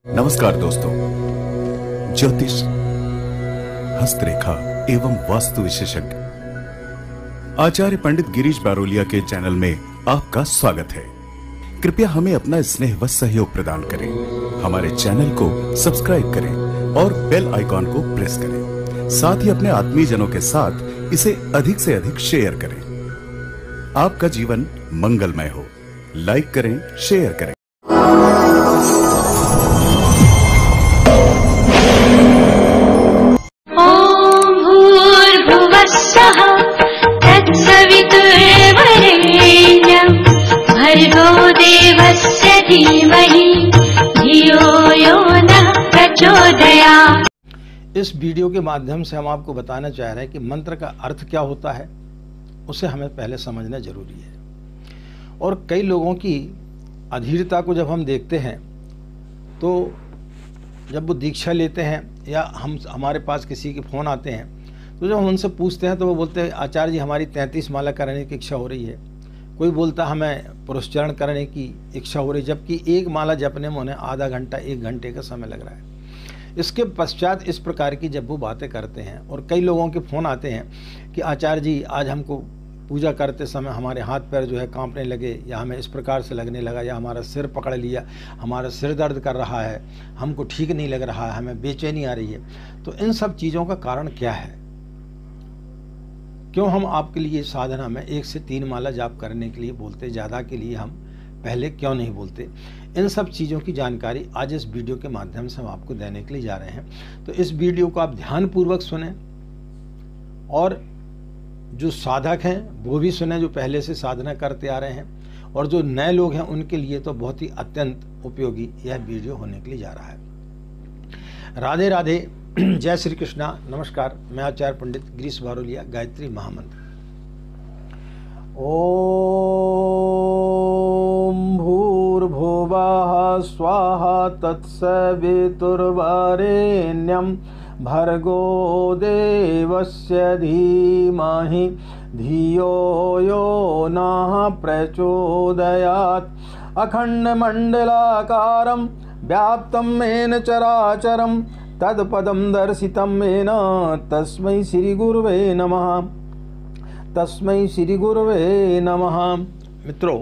नमस्कार दोस्तों, ज्योतिष, हस्तरेखा एवं वास्तु विशेषज्ञ आचार्य पंडित गिरीश बारोलिया के चैनल में आपका स्वागत है। कृपया हमें अपना स्नेह व सहयोग प्रदान करें। हमारे चैनल को सब्सक्राइब करें और बेल आइकॉन को प्रेस करें। साथ ही अपने आत्मीय जनों के साथ इसे अधिक से अधिक शेयर करें। आपका जीवन मंगलमय हो। लाइक करें, शेयर करें। भर्गो देवस्य धीमहि धियो यो नः प्रचोदयात्। इस वीडियो के माध्यम से हम आपको बताना चाह रहे हैं कि मंत्र का अर्थ क्या होता है, उसे हमें पहले समझना जरूरी है। और कई लोगों की अधीरता को जब हम देखते हैं तो जब वो दीक्षा लेते हैं या हमारे पास किसी के फ़ोन आते हैं तो जब हम उनसे पूछते हैं तो वो बोलते हैं आचार्य जी हमारी 33 माला करने की इच्छा हो रही है। कोई बोलता हमें पुरस्चरण करने की इच्छा हो रही, जबकि एक माला जपने में उन्हें आधा घंटा 1 घंटे का समय लग रहा है। इसके पश्चात इस प्रकार की जब वो बातें करते हैं और कई लोगों के फ़ोन आते हैं कि आचार्य जी आज हमको पूजा करते समय हमारे हाथ पैर जो है कांपने लगे, या हमें इस प्रकार से लगने लगा, या हमारा सिर पकड़ लिया, हमारा सिर दर्द कर रहा है, हमको ठीक नहीं लग रहा है, हमें बेचैनी आ रही है। तो इन सब चीज़ों का कारण क्या है? क्यों हम आपके लिए साधना में 1 से 3 माला जाप करने के लिए बोलते, ज़्यादा के लिए हम पहले क्यों नहीं बोलते? इन सब चीज़ों की जानकारी आज इस वीडियो के माध्यम से हम आपको देने के लिए जा रहे हैं। तो इस वीडियो को आप ध्यानपूर्वक सुने और जो साधक हैं वो भी सुने, जो पहले से साधना करते आ रहे हैं, और जो नए लोग हैं उनके लिए तो बहुत ही अत्यंत उपयोगी यह वीडियो होने के लिए जा रहा है। राधे राधे, जय श्री कृष्णा। नमस्कार, मैं आचार्य पंडित गिरीश बारोलिया। गायत्री महामंत्र। ओम भूर्भुवः स्वाहा तत्सवितुर्वरेण्यं भर्गो देवस्य धीमहि धियो यो नः प्रचोदयात्। अखण्डमण्डलाकारं व्याप्तं येन चराचरं तत्पदं दर्शितं येन तस्मै श्री गुरुवे नमः। तस्मै श्री गुरुवे नमः। मित्रों,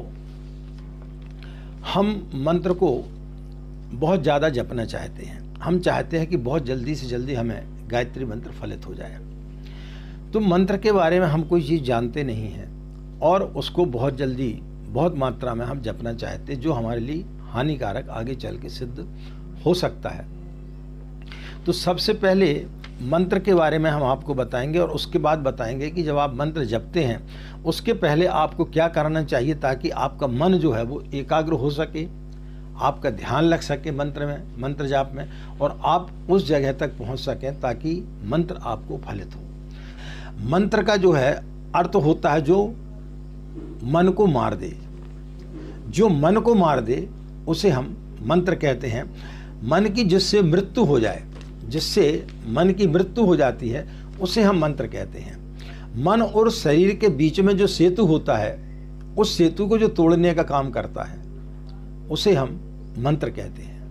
हम मंत्र को बहुत ज़्यादा जपना चाहते हैं। हम चाहते हैं कि बहुत जल्दी से जल्दी हमें गायत्री मंत्र फलित हो जाए। तो मंत्र के बारे में हम कोई चीज़ जानते नहीं हैं और उसको बहुत जल्दी बहुत मात्रा में हम जपना चाहते हैं, जो हमारे लिए हानिकारक आगे चल के सिद्ध हो सकता है। तो सबसे पहले मंत्र के बारे में हम आपको बताएंगे और उसके बाद बताएंगे कि जब आप मंत्र जपते हैं उसके पहले आपको क्या करना चाहिए ताकि आपका मन जो है वो एकाग्र हो सके, आपका ध्यान लग सके मंत्र में, मंत्र जाप में, और आप उस जगह तक पहुंच सकें ताकि मंत्र आपको फलित हो। मंत्र का जो है अर्थ होता है जो मन को मार दे। जो मन को मार दे उसे हम मंत्र कहते हैं। मन की जिससे मृत्यु हो जाए, जिससे मन की मृत्यु हो जाती है, उसे हम मंत्र कहते हैं। मन और शरीर के बीच में जो सेतु होता है, उस सेतु को जो तोड़ने का काम करता है, उसे हम मंत्र कहते हैं।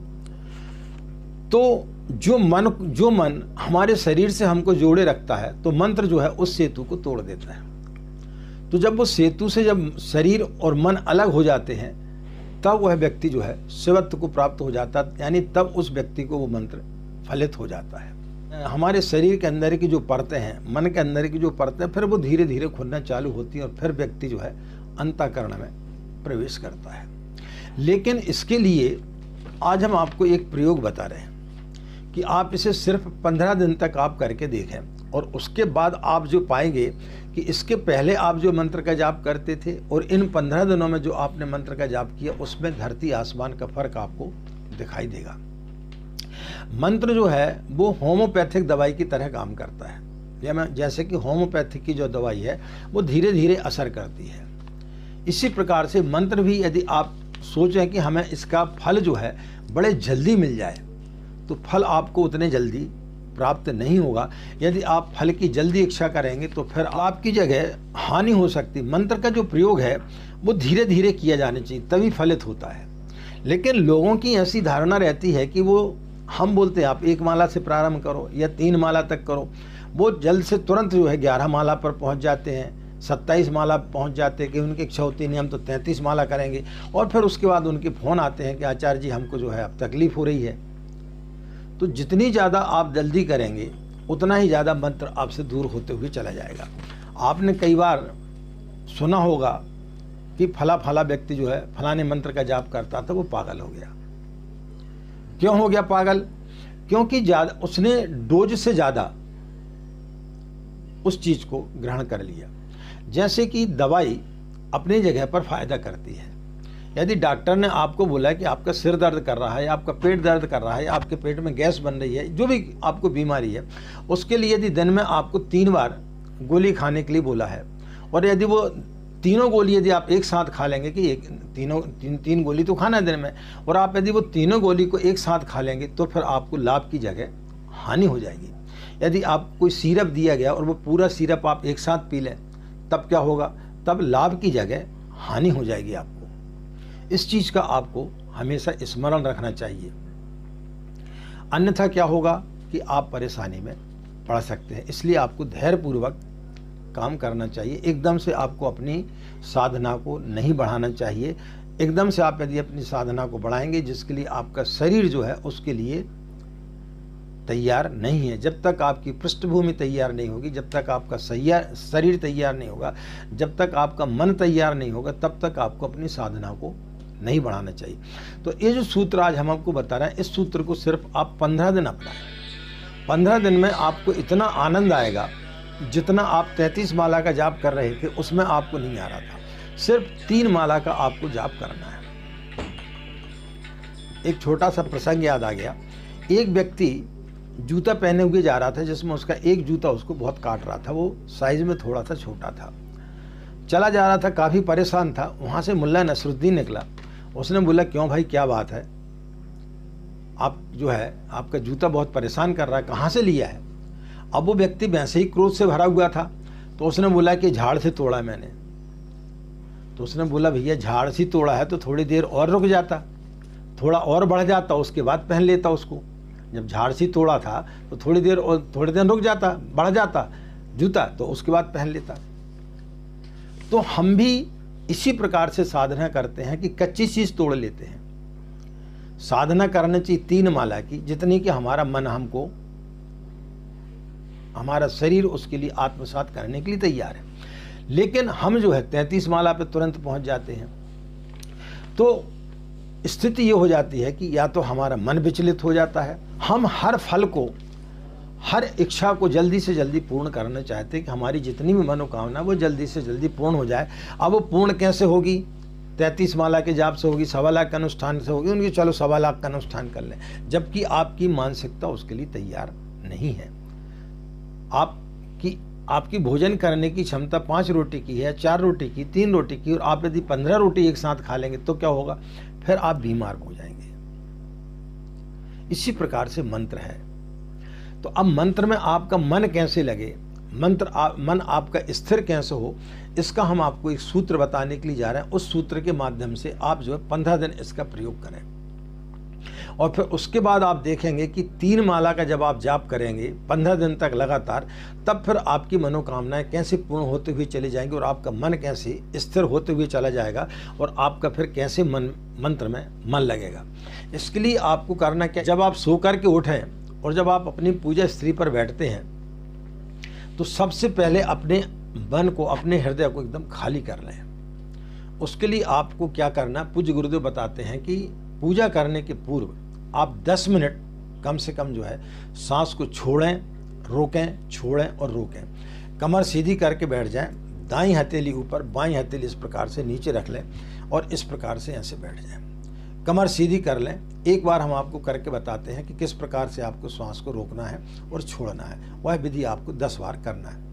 तो जो मन हमारे शरीर से हमको जोड़े रखता है, तो मंत्र जो है उस सेतु को तोड़ देता है। तो जब वो सेतु से जब शरीर और मन अलग हो जाते हैं, तब वह व्यक्ति जो है शिवत्व को प्राप्त हो जाता है, यानी तब उस व्यक्ति को वो मंत्र फलित हो जाता है। हमारे शरीर के अंदर की जो परतें हैं, मन के अंदर की जो परतें, फिर वो धीरे धीरे खुलना चालू होती हैं और फिर व्यक्ति जो है अंतःकरण में प्रवेश करता है। लेकिन इसके लिए आज हम आपको एक प्रयोग बता रहे हैं कि आप इसे सिर्फ 15 दिन तक आप करके देखें, और उसके बाद आप जो पाएंगे कि इसके पहले आप जो मंत्र का जाप करते थे और इन 15 दिनों में जो आपने मंत्र का जाप किया, उसमें धरती आसमान का फर्क आपको दिखाई देगा। मंत्र जो है वो होम्योपैथिक दवाई की तरह काम करता है। जैसे कि होम्योपैथिक की जो दवाई है वो धीरे धीरे असर करती है, इसी प्रकार से मंत्र भी यदि आप सोचें कि हमें इसका फल जो है बड़े जल्दी मिल जाए, तो फल आपको उतने जल्दी प्राप्त नहीं होगा। यदि आप फल की जल्दी इच्छा करेंगे तो फिर आपकी जगह हानि हो सकती। मंत्र का जो प्रयोग है वो धीरे धीरे किया जाना चाहिए, तभी फलित होता है। लेकिन लोगों की ऐसी धारणा रहती है कि वो, हम बोलते हैं आप 1 माला से प्रारंभ करो या 3 माला तक करो, वो जल्द से तुरंत जो है 11 माला पर पहुंच जाते हैं, 27 माला पहुंच जाते हैं कि उनकी इच्छा होती नहीं हम तो 33 माला करेंगे, और फिर उसके बाद उनके फ़ोन आते हैं कि आचार्य जी हमको जो है अब तकलीफ़ हो रही है। तो जितनी ज़्यादा आप जल्दी करेंगे उतना ही ज़्यादा मंत्र आपसे दूर होते हुए चला जाएगा। आपने कई बार सुना होगा कि फला व्यक्ति जो है फलाने मंत्र का जाप करता था, वो पागल हो गया। क्यों हो गया पागल? क्योंकि ज़्यादा उसने डोज से ज़्यादा उस चीज़ को ग्रहण कर लिया। जैसे कि दवाई अपनी जगह पर फायदा करती है। यदि डॉक्टर ने आपको बोला कि आपका सिर दर्द कर रहा है, आपका पेट दर्द कर रहा है, आपके पेट में गैस बन रही है, जो भी आपको बीमारी है, उसके लिए यदि दिन में आपको 3 बार गोली खाने के लिए बोला है, और यदि वो तीनों गोली यदि आप एक साथ खा लेंगे कि तीन गोली तो खाना है दिन में, और आप यदि वो तीनों गोली को एक साथ खा लेंगे तो फिर आपको लाभ की जगह हानि हो जाएगी। यदि आप कोई सिरप दिया गया और वो पूरा सिरप आप एक साथ पी लें, तब क्या होगा? तब लाभ की जगह हानि हो जाएगी आपको। इस चीज़ का आपको हमेशा स्मरण रखना चाहिए, अन्यथा क्या होगा कि आप परेशानी में पड़ सकते हैं। इसलिए आपको धैर्यपूर्वक काम करना चाहिए। एकदम से आपको अपनी साधना को नहीं बढ़ाना चाहिए। एकदम से आप यदि अपनी साधना को बढ़ाएंगे, जिसके लिए आपका शरीर जो है उसके लिए तैयार नहीं है, जब तक आपकी पृष्ठभूमि तैयार नहीं होगी, जब तक आपका शरीर तैयार नहीं होगा, जब तक आपका मन तैयार नहीं होगा, तब तक आपको अपनी साधना को नहीं बढ़ाना चाहिए। तो ये जो सूत्र आज हम आपको बता रहे हैं, इस सूत्र को सिर्फ आप 15 दिन अपनाएं। 15 दिन में आपको इतना आनंद आएगा जितना आप 33 माला का जाप कर रहे थे उसमें आपको नहीं आ रहा था। सिर्फ 3 माला का आपको जाप करना है। एक छोटा सा प्रसंग याद आ गया। एक व्यक्ति जूता पहने हुए जा रहा था, जिसमें उसका एक जूता उसको बहुत काट रहा था, वो साइज में थोड़ा सा छोटा था। चला जा रहा था, काफ़ी परेशान था। वहाँ से मुल्ला नसरुद्दीन निकला। उसने बोला, क्यों भाई, क्या बात है? आप जो है आपका जूता बहुत परेशान कर रहा है, कहाँ से लिया है? अब वो व्यक्ति वैसे ही क्रोध से भरा हुआ था, तो उसने बोला कि झाड़ से तोड़ा मैंने। तो उसने बोला, भैया झाड़ से तोड़ा है तो थोड़ी देर और रुक जाता, थोड़ा और बढ़ जाता, उसके बाद पहन लेता उसको। जब झाड़ से तोड़ा था तो थोड़ी देर रुक जाता, बढ़ जाता जूता, तो उसके बाद पहन लेता। तो हम भी इसी प्रकार से साधना करते हैं कि कच्ची चीज़ तोड़ लेते हैं। साधना करना चाहिए 3 माला की, जितनी कि हमारा मन हमको, हमारा शरीर उसके लिए आत्मसात करने के लिए तैयार है। लेकिन हम जो है 33 माला पे तुरंत पहुंच जाते हैं। तो स्थिति ये हो जाती है कि या तो हमारा मन विचलित हो जाता है, हम हर फल को, हर इच्छा को जल्दी से जल्दी पूर्ण करना चाहते हैं कि हमारी जितनी भी मनोकामना वो जल्दी से जल्दी पूर्ण हो जाए। अब वो पूर्ण कैसे होगी? 33 माला के जाप से होगी, 1.25 लाख का अनुष्ठान से होगी। उनकी चलो 1.25 लाख का अनुष्ठान कर लें, जबकि आपकी मानसिकता उसके लिए तैयार नहीं है। आपकी भोजन करने की क्षमता 5 रोटी की है, 4 रोटी की, 3 रोटी की, और आप यदि 15 रोटी एक साथ खा लेंगे तो क्या होगा? फिर आप बीमार हो जाएंगे। इसी प्रकार से मंत्र है। तो अब मंत्र में आपका मन कैसे लगे, मन आपका स्थिर कैसे हो, इसका हम आपको एक सूत्र बताने के लिए जा रहे हैं। उस सूत्र के माध्यम से आप जो है 15 दिन इसका प्रयोग करें, और फिर उसके बाद आप देखेंगे कि 3 माला का जब आप जाप करेंगे 15 दिन तक लगातार, तब फिर आपकी मनोकामनाएं कैसे पूर्ण होते हुए चली जाएंगी, और आपका मन कैसे स्थिर होते हुए चला जाएगा, और आपका फिर कैसे मंत्र में मन लगेगा। इसके लिए आपको करना क्या, जब आप सो करके उठें और जब आप अपनी पूजा स्त्री पर बैठते हैं, तो सबसे पहले अपने मन को, अपने हृदय को एकदम खाली कर लें। उसके लिए आपको क्या करना, पूज्य गुरुदेव बताते हैं कि पूजा करने के पूर्व आप 10 मिनट कम से कम जो है सांस को छोड़ें, रोकें, छोड़ें और रोकें। कमर सीधी करके बैठ जाएं, दाईं हथेली ऊपर, बाईं हथेली इस प्रकार से नीचे रख लें, और इस प्रकार से ऐसे बैठ जाएं। कमर सीधी कर लें। एक बार हम आपको करके बताते हैं कि किस प्रकार से आपको श्वास को रोकना है और छोड़ना है। वह विधि आपको 10 बार करना है।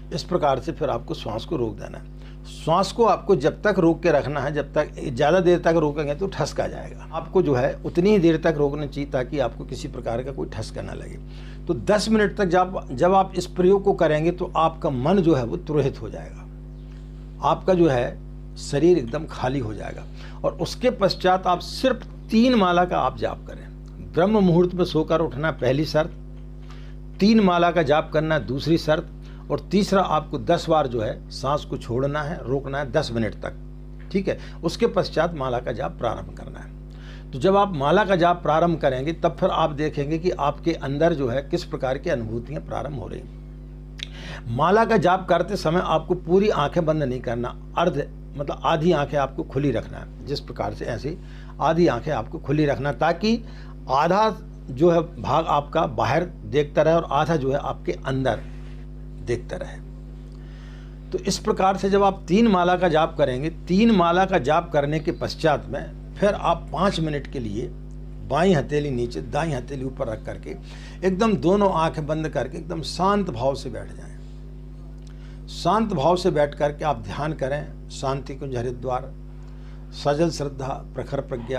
इस प्रकार से फिर आपको श्वास को रोक देना है। श्वास को आपको जब तक रोक के रखना है, जब तक ज़्यादा देर तक रोकेंगे तो ठसका जाएगा। आपको जो है उतनी ही देर तक रोकना चाहिए ताकि आपको किसी प्रकार का कोई ठसका ना लगे। तो 10 मिनट तक जब आप इस प्रयोग को करेंगे तो आपका मन जो है वो तुरहित हो जाएगा, आपका जो है शरीर एकदम खाली हो जाएगा। और उसके पश्चात आप सिर्फ 3 माला का आप जाप करें। ब्रह्म मुहूर्त में सोकर उठना पहली शर्त, 3 माला का जाप करना दूसरी शर्त, और तीसरा आपको 10 बार जो है सांस को छोड़ना है, रोकना है 10 मिनट तक, ठीक है। उसके पश्चात माला का जाप प्रारंभ करना है। तो जब आप माला का जाप प्रारंभ करेंगे तब फिर आप देखेंगे कि आपके अंदर जो है किस प्रकार की अनुभूतियां प्रारंभ हो रही हैं। माला का जाप करते समय आपको पूरी आंखें बंद नहीं करना, मतलब आधी आंखें आपको खुली रखना है। जिस प्रकार से ऐसी आधी आंखें आपको खुली रखना, ताकि आधा जो है भाग आपका बाहर देखता रहे और आधा जो है आपके अंदर देखता रहे। तो इस प्रकार से जब आप 3 माला का जाप करेंगे, 3 माला का जाप करने के पश्चात में फिर आप 5 मिनट के लिए बाईं हथेली नीचे दाईं हथेली ऊपर रख करके एकदम दोनों आंखें बंद करके एकदम शांत भाव से बैठ जाएं। शांत भाव से बैठ करके आप ध्यान करें। शांति कुंज हरिद्वार, सजल श्रद्धा, प्रखर प्रज्ञा,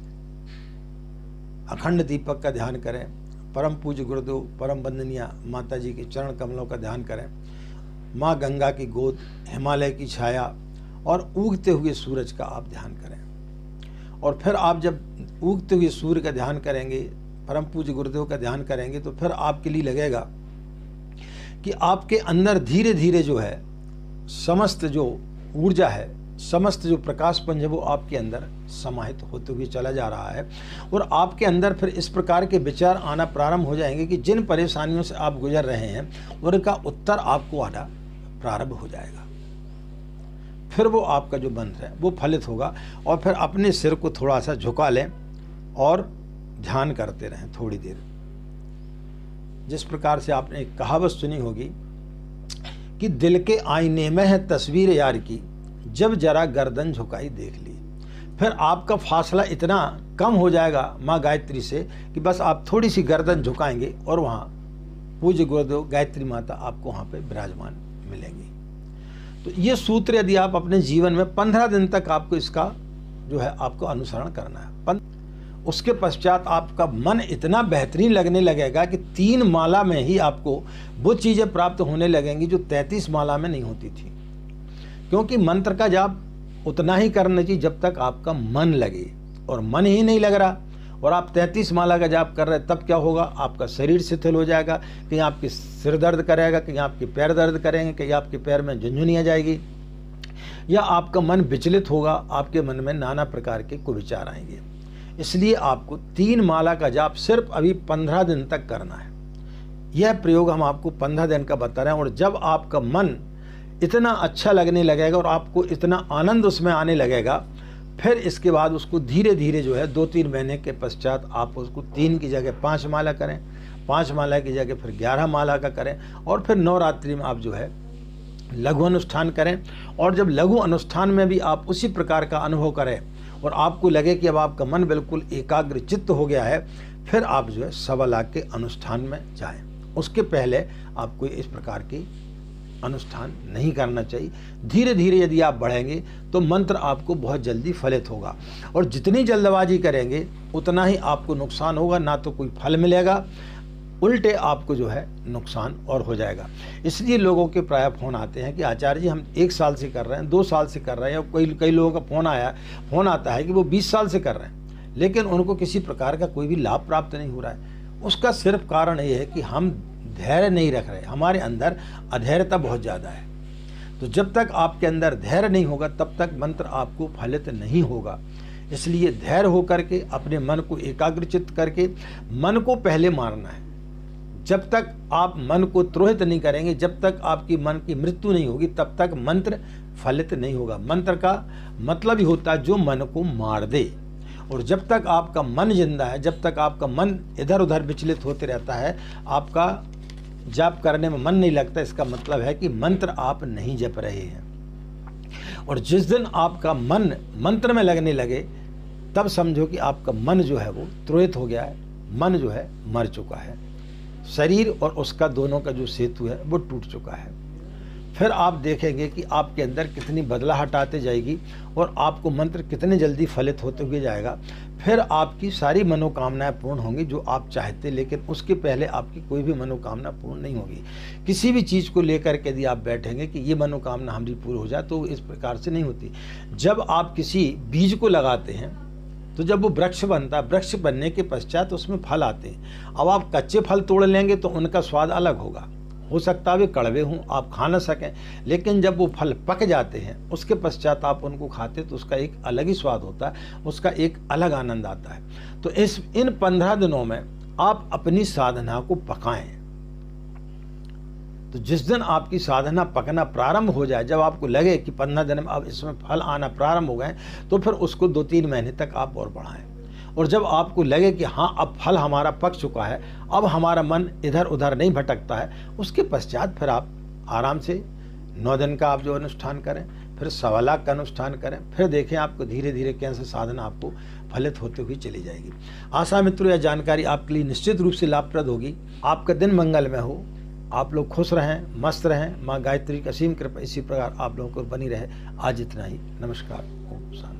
अखंड दीपक का ध्यान करें। परम पूज्य गुरुदेव, परम वंदनीय माता जी के चरण कमलों का ध्यान करें। माँ गंगा की गोद, हिमालय की छाया और उगते हुए सूरज का आप ध्यान करें। और फिर आप जब उगते हुए सूर्य का ध्यान करेंगे, परम पूज्य गुरुदेव का ध्यान करेंगे, तो फिर आपके लिए लगेगा कि आपके अंदर धीरे धीरे जो है समस्त जो ऊर्जा है, समस्त जो प्रकाश पुंज है वो आपके अंदर समाहित होते हुए चला जा रहा है। और आपके अंदर फिर इस प्रकार के विचार आना प्रारंभ हो जाएंगे कि जिन परेशानियों से आप गुजर रहे हैं उनका उत्तर आपको आना प्रारंभ हो जाएगा। फिर वो आपका जो मंत्र है वो फलित होगा। और फिर अपने सिर को थोड़ा सा झुका लें और ध्यान करते रहें थोड़ी देर। जिस प्रकार से आपने एक कहावत सुनी होगी कि दिल के आईने में है तस्वीर यार की, जब जरा गर्दन झुकाई देख ली। फिर आपका फासला इतना कम हो जाएगा माँ गायत्री से कि बस आप थोड़ी सी गर्दन झुकाएंगे और वहाँ पूज्य गुरुदेव गायत्री माता आपको वहाँ पे विराजमान मिलेंगी। तो ये सूत्र यदि आप अपने जीवन में 15 दिन तक आपको इसका जो है आपको अनुसरण करना है। उसके पश्चात आपका मन इतना बेहतरीन लगने लगेगा कि 3 माला में ही आपको वो चीज़ें प्राप्त होने लगेंगी जो 33 माला में नहीं होती थी। क्योंकि मंत्र का जाप उतना ही करना चाहिए जब तक आपका मन लगे, और मन ही नहीं लग रहा और आप 33 माला का जाप कर रहे हैं, तब क्या होगा, आपका शरीर शिथिल हो जाएगा। कहीं आपके सिर दर्द करेगा, कहीं आपके पैर दर्द करेंगे, कहीं आपके पैर में झुनझुनी आ जाएगी, या आपका मन विचलित होगा, आपके मन में नाना प्रकार के कुविचार आएंगे। इसलिए आपको 3 माला का जाप सिर्फ अभी 15 दिन तक करना है। यह प्रयोग हम आपको 15 दिन का बता रहे हैं। और जब आपका मन इतना अच्छा लगने लगेगा और आपको इतना आनंद उसमें आने लगेगा, फिर इसके बाद उसको धीरे धीरे जो है 2-3 महीने के पश्चात आप उसको 3 की जगह 5 माला करें, 5 माला की जगह फिर 11 माला का करें, और फिर नवरात्रि में आप जो है लघु अनुष्ठान करें। और जब लघु अनुष्ठान में भी आप उसी प्रकार का अनुभव करें और आपको लगे कि अब आपका मन बिल्कुल एकाग्र चित्त हो गया है, फिर आप जो है 1.25 लाख के अनुष्ठान में जाएं। उसके पहले आपको इस प्रकार की अनुष्ठान नहीं करना चाहिए। धीरे धीरे यदि आप बढ़ेंगे तो मंत्र आपको बहुत जल्दी फलित होगा, और जितनी जल्दबाजी करेंगे उतना ही आपको नुकसान होगा, ना तो कोई फल मिलेगा, उल्टे आपको जो है नुकसान और हो जाएगा। इसलिए लोगों के प्राय फ़ोन आते हैं कि आचार्य जी हम 1 साल से कर रहे हैं, 2 साल से कर रहे हैं, और कई लोगों का फ़ोन आता है कि वो 20 साल से कर रहे हैं, लेकिन उनको किसी प्रकार का कोई भी लाभ प्राप्त नहीं हो रहा है। उसका सिर्फ कारण ये है कि हम धैर्य नहीं रख रहे, हमारे अंदर अधैर्यता बहुत ज़्यादा है। तो जब तक आपके अंदर धैर्य नहीं होगा तब तक मंत्र आपको फलित नहीं होगा। इसलिए धैर्य होकर के अपने मन को एकाग्रचित्त करके मन को पहले मारना है। जब तक आप मन को द्रोहित नहीं करेंगे, जब तक आपकी मन की मृत्यु नहीं होगी, तब तक मंत्र फलित नहीं होगा। मंत्र का मतलब ही होता है जो मन को मार दे। और जब तक आपका मन जिंदा है, जब तक आपका मन इधर उधर विचलित होते रहता है, आपका जाप करने में मन नहीं लगता, इसका मतलब है कि मंत्र आप नहीं जप रहे हैं। और जिस दिन आपका मन मंत्र में लगने लगे, तब समझो कि आपका मन जो है वो द्रोहित हो गया है, मन जो है मर चुका है, शरीर और उसका दोनों का जो सेतु है वो टूट चुका है। फिर आप देखेंगे कि आपके अंदर कितनी बदलाहट आते जाएगी और आपको मंत्र कितने जल्दी फलित होते हुए जाएगा। फिर आपकी सारी मनोकामनाएं पूर्ण होंगी जो आप चाहते, लेकिन उसके पहले आपकी कोई भी मनोकामना पूर्ण नहीं होगी। किसी भी चीज़ को लेकर के यदि आप बैठेंगे कि ये मनोकामना हमारी पूरी हो जाए, तो इस प्रकार से नहीं होती। जब आप किसी बीज को लगाते हैं तो जब वो वृक्ष बनता है, वृक्ष बनने के पश्चात उसमें फल आते हैं। अब आप कच्चे फल तोड़ लेंगे तो उनका स्वाद अलग होगा, हो सकता है वे कड़वे हों, आप खा ना सकें, लेकिन जब वो फल पक जाते हैं उसके पश्चात आप उनको खाते तो उसका एक अलग ही स्वाद होता है, उसका एक अलग आनंद आता है। तो इन 15 दिनों में आप अपनी साधना को पकाएं। तो जिस दिन आपकी साधना पकना प्रारंभ हो जाए, जब आपको लगे कि 15 दिन में अब इसमें फल आना प्रारंभ हो गए, तो फिर उसको 2-3 महीने तक आप और बढ़ाएं। और जब आपको लगे कि हाँ अब फल हमारा पक चुका है, अब हमारा मन इधर उधर नहीं भटकता है, उसके पश्चात फिर आप आराम से 9 दिन का आप जो अनुष्ठान करें, फिर 1.25 लाख का अनुष्ठान करें, फिर देखें आपको धीरे धीरे कैसे साधना आपको फलित होते हुए चली जाएगी। आशा मित्रों, यह जानकारी आपके लिए निश्चित रूप से लाभप्रद होगी। आपका दिन मंगलमय हो, आप लोग खुश रहें, मस्त रहें। माँ गायत्री की असीम कृपा इसी प्रकार आप लोगों को बनी रहे। आज इतना ही। नमस्कार। ओम शांति।